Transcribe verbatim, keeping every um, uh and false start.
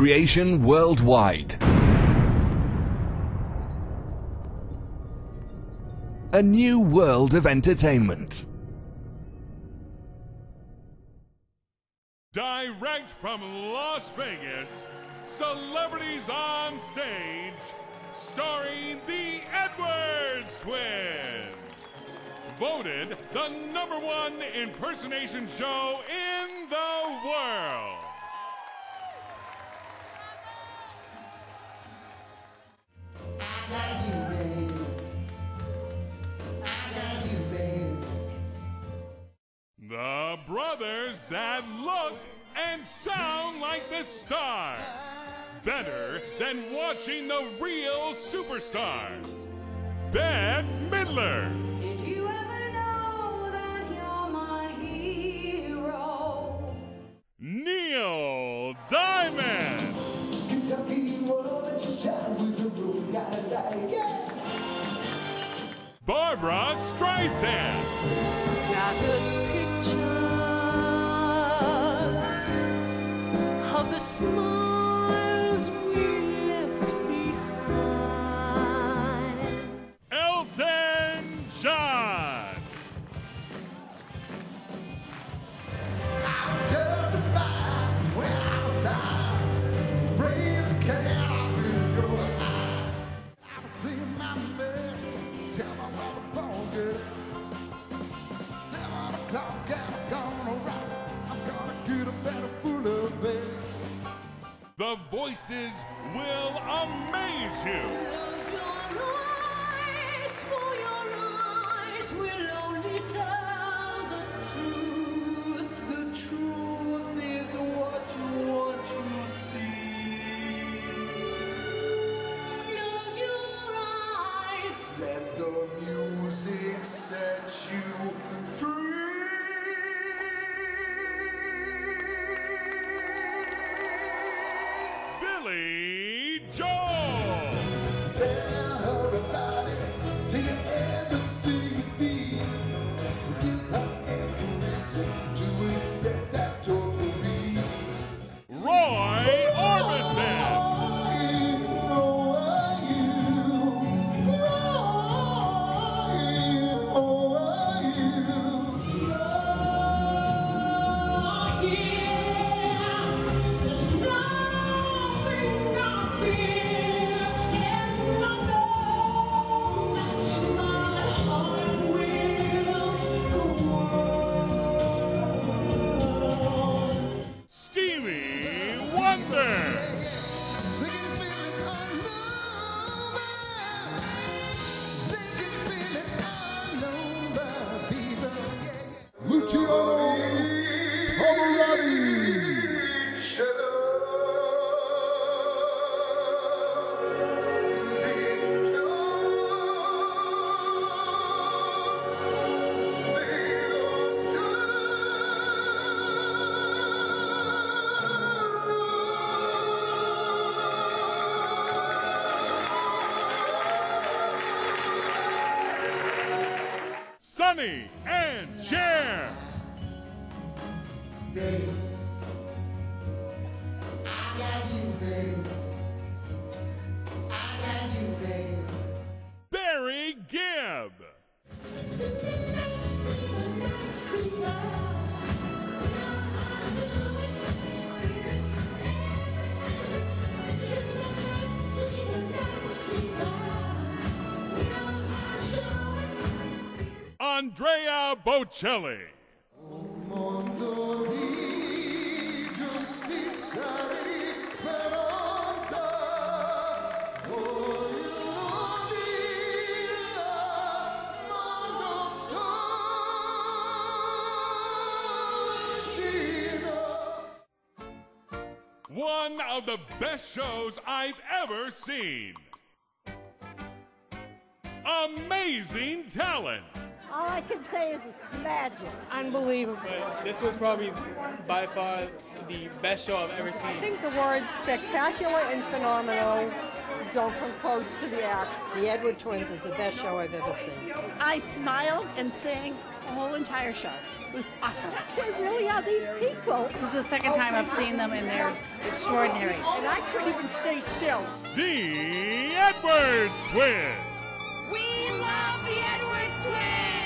creation worldwide. A new world of entertainment. Direct from Las Vegas, celebrities on stage, starring the Edwards Twins. Voted the number one impersonation show in the world. I got you, babe. I got you, babe. The brothers that look and sound like the stars. Better than watching the real superstars. Bette Midler. Did you ever know that you're my hero? Neil Diamond. Kentucky world that you shine with the road, gotta die, yeah. Barbara Streisand. Scattered pictures of the smiles we left behind. Elton John. I'm justified when I was down. Raise the chaos in your eye. I've seen my man. Tell me where the bones get. Seven o'clock and I'm gonna rock. I'm gonna get a better full of bed. The voices will amaze you. Close your eyes, for your eyes will only tell the truth. The truth is what you want to see. Close your eyes. Let the music set you free. Billy Joel. Tell everybody till you end up being me. Give her ammunition to accept that you're for me. Roy Orbison. Stevie Wonder. Luciano Pavarotti. Sonny and Cher. Babe, I got you, babe. I got you, babe. Barry Gibb. Andrea Bocelli. Mondo di giustizia e speranza, ognuno dia mondo sorgino. One of the best shows I've ever seen. Amazing talent. All I can say is it's magic. Unbelievable. But this was probably by far the best show I've ever I seen. think the words spectacular and phenomenal don't come close to the act. The Edward Twins is the best show I've ever seen. I smiled and sang the whole entire show. It was awesome. They really are these people. This is the second time I've seen them, and they're extraordinary. And I couldn't even stay still. The Edwards Twins. We love the Edwards Twins!